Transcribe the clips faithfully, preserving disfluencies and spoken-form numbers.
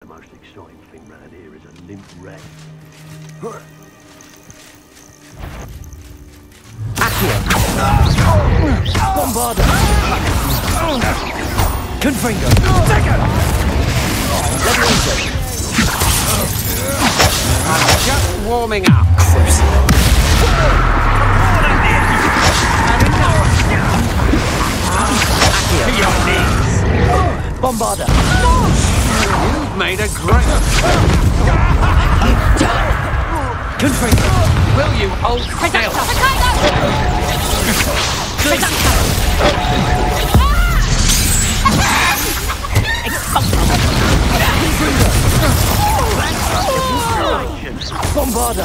most exciting thing round here is a limp wreck. Accio! Bombarda! Confringo! Dagger! Levioso! I'm just warming up. Accio! Bombarda! You've made a great... Confringo! Will you hold still? Bombarda!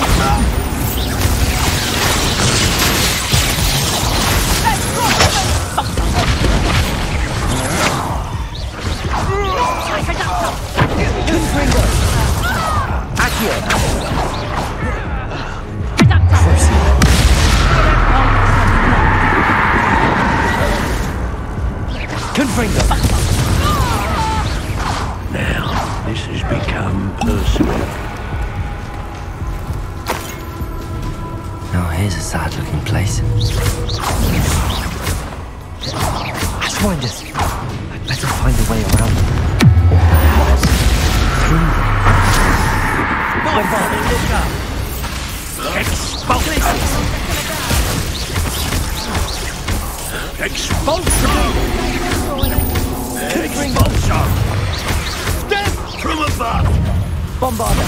Confringo! Accio! Confringo! Now, this has become personal. Now here's a sad-looking place. Let's find us. I'd better find a way around them. Or perhaps through them. Bombarda, look up! Expulsion! Expulsion! Expulsion! Death from above! Bombarda!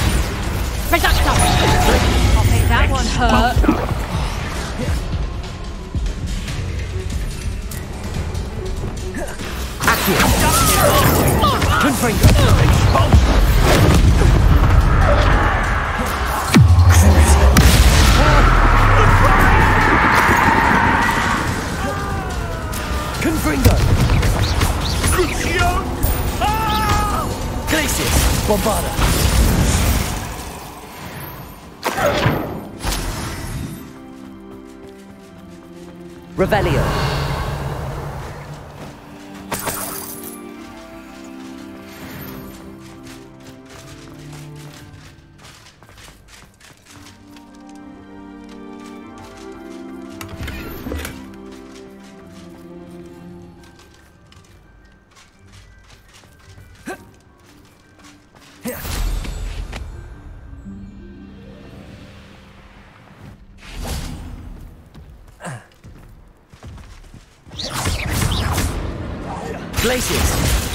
Okay, that one hurt. Accio! Confringo! Expulsion! Confringo! Crucio! Ah! Glacius! Bombarda! Revelio! Glacius!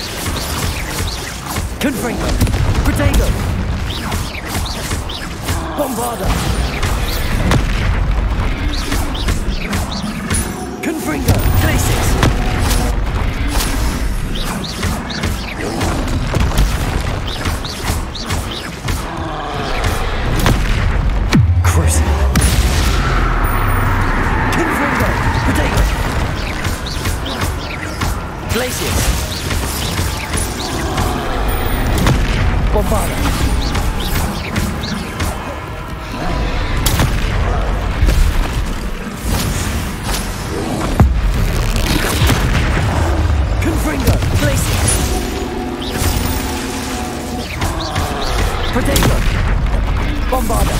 Confringo! Protego! Bombarda! Confringo! Glacius! Cruising! Confringo! Protego! Glacius! Bombarda! Confringo! Glacius! Protego! Bombarda!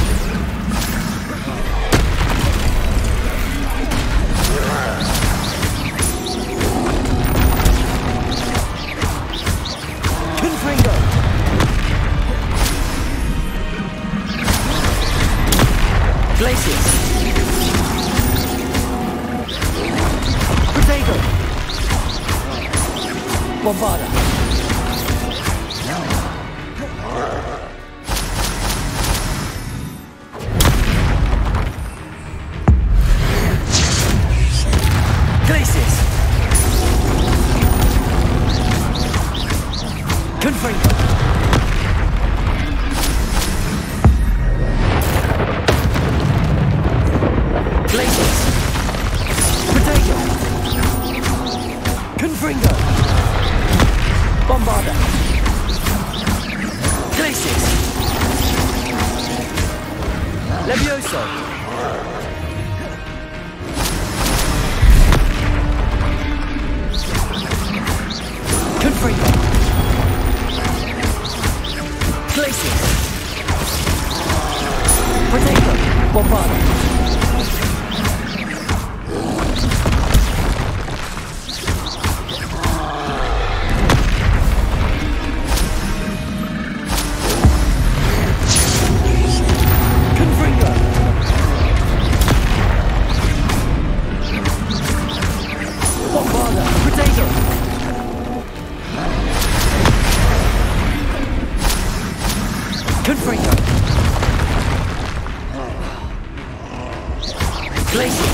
Confringo! Glacius! Protego! Bombarda! Glacius! Confringo! Glacius! Protego! Confringo! Bombarda! Glacius! Levioso! Confringo! Glacius! Potato! Bombarda! Confringo! Bombarda! Potato! Confringo! Glacius!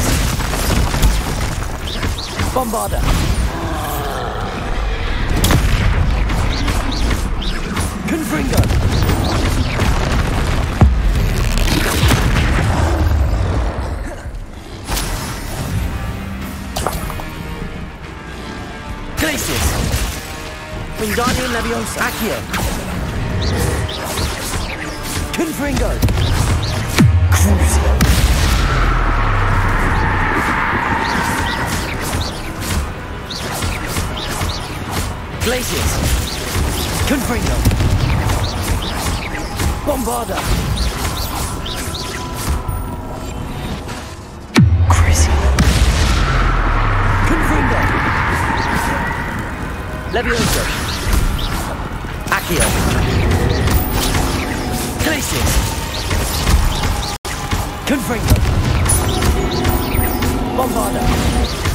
Bombarda! Confringo! Glacius! Wingardium Leviosa! Accio! Confringo! Crucio! Glacius! Confringo! Bombarda! Crazy! Confringo! Leviosa! Accio! Glacius! Confringo! Bombarda!